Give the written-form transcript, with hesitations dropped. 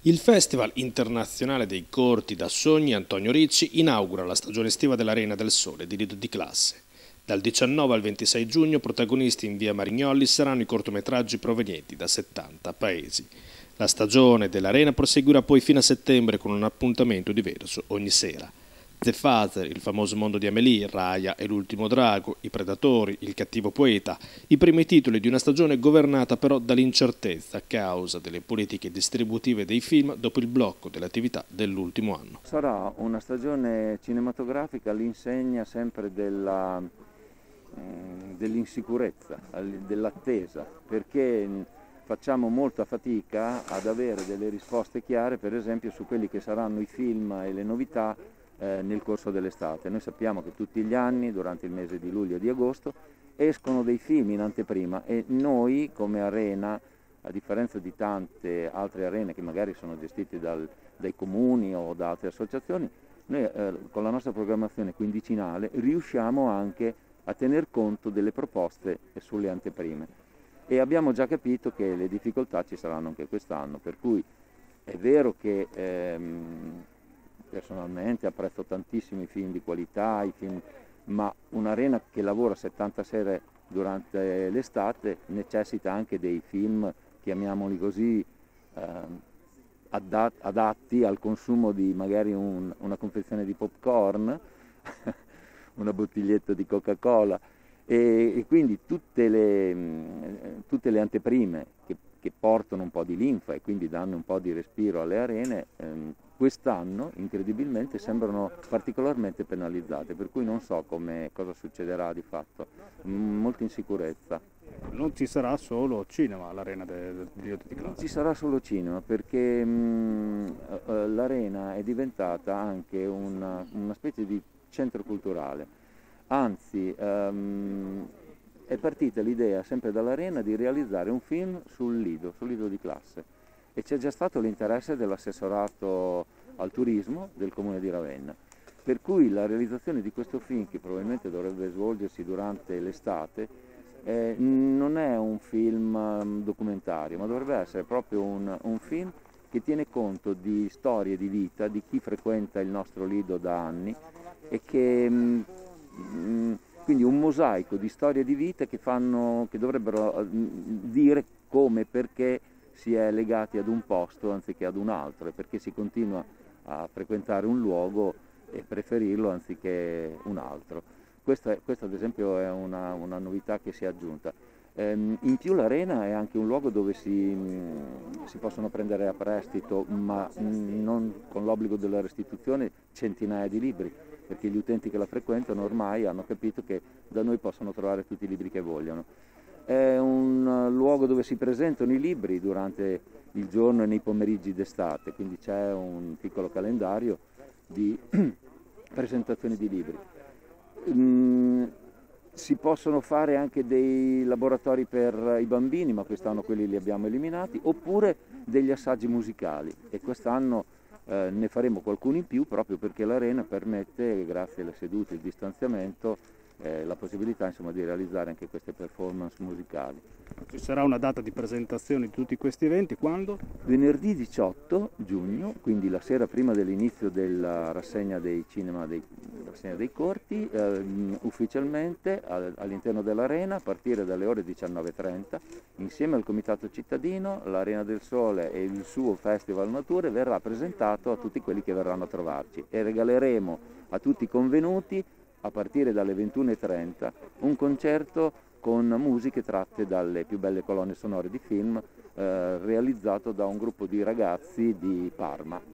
Il Festival internazionale dei corti da sogni Antonio Ricci inaugura la stagione estiva dell'Arena del Sole di Lido di Classe. Dal 19 al 26 giugno protagonisti in via Marignolli saranno i cortometraggi provenienti da 70 paesi. La stagione dell'Arena proseguirà poi fino a settembre con un appuntamento diverso ogni sera. The Father, il famoso mondo di Amélie, Raya e l'ultimo drago, I Predatori, Il cattivo poeta, i primi titoli di una stagione governata però dall'incertezza a causa delle politiche distributive dei film dopo il blocco delle attività dell'ultimo anno. Sarà una stagione cinematografica all'insegna sempre dell'insicurezza, dell'attesa, perché facciamo molta fatica ad avere delle risposte chiare, per esempio su quelli che saranno i film e le novità nel corso dell'estate. Noi sappiamo che tutti gli anni, durante il mese di luglio e di agosto, escono dei film in anteprima e noi come Arena, a differenza di tante altre arene che magari sono gestite dai comuni o da altre associazioni, noi con la nostra programmazione quindicinale riusciamo anche a tener conto delle proposte sulle anteprime e abbiamo già capito che le difficoltà ci saranno anche quest'anno, per cui è vero che personalmente apprezzo tantissimo i film di qualità, ma un'arena che lavora 70 sere durante l'estate necessita anche dei film, chiamiamoli così, adatti al consumo di magari una confezione di popcorn, una bottiglietta di Coca-Cola e quindi tutte le anteprime che portano un po' di linfa e quindi danno un po' di respiro alle arene, quest'anno incredibilmente sembrano particolarmente penalizzate, per cui non so cosa succederà di fatto, molta insicurezza. Non ci sarà solo cinema all'Arena del Lido di Classe? Non ci sarà solo cinema perché l'Arena è diventata anche una specie di centro culturale, anzi è partita l'idea sempre dall'Arena di realizzare un film sul Lido di Classe e c'è già stato l'interesse dell'assessorato al turismo del comune di Ravenna, per cui la realizzazione di questo film, che probabilmente dovrebbe svolgersi durante l'estate, non è un film documentario, ma dovrebbe essere proprio un film che tiene conto di storie di vita di chi frequenta il nostro Lido da anni e che quindi un mosaico di storie di vita che dovrebbero dire come e perché si è legati ad un posto anziché ad un altro e perché si continua a frequentare un luogo e preferirlo anziché un altro. Questa ad esempio è una novità che si è aggiunta. In più l'Arena è anche un luogo dove si possono prendere a prestito, ma non con l'obbligo della restituzione, centinaia di libri, perché gli utenti che la frequentano ormai hanno capito che da noi possono trovare tutti i libri che vogliono. È un luogo dove si presentano i libri durante il giorno e nei pomeriggi d'estate, quindi c'è un piccolo calendario di presentazioni di libri. Si possono fare anche dei laboratori per i bambini, ma quest'anno quelli li abbiamo eliminati, oppure degli assaggi musicali e quest'anno ne faremo qualcuno in più proprio perché l'Arena permette, grazie alle sedute e al distanziamento, la possibilità insomma, di realizzare anche queste performance musicali. Ci sarà una data di presentazione di tutti questi eventi, quando? Venerdì 18 giugno, quindi la sera prima dell'inizio della rassegna dei rassegna dei corti, ufficialmente all'interno dell'Arena, a partire dalle ore 19:30, insieme al Comitato Cittadino, l'Arena del Sole e il suo Festival Nature verrà presentato a tutti quelli che verranno a trovarci e regaleremo a tutti i convenuti a partire dalle 21:30 un concerto con musiche tratte dalle più belle colonne sonore di film realizzato da un gruppo di ragazzi di Parma.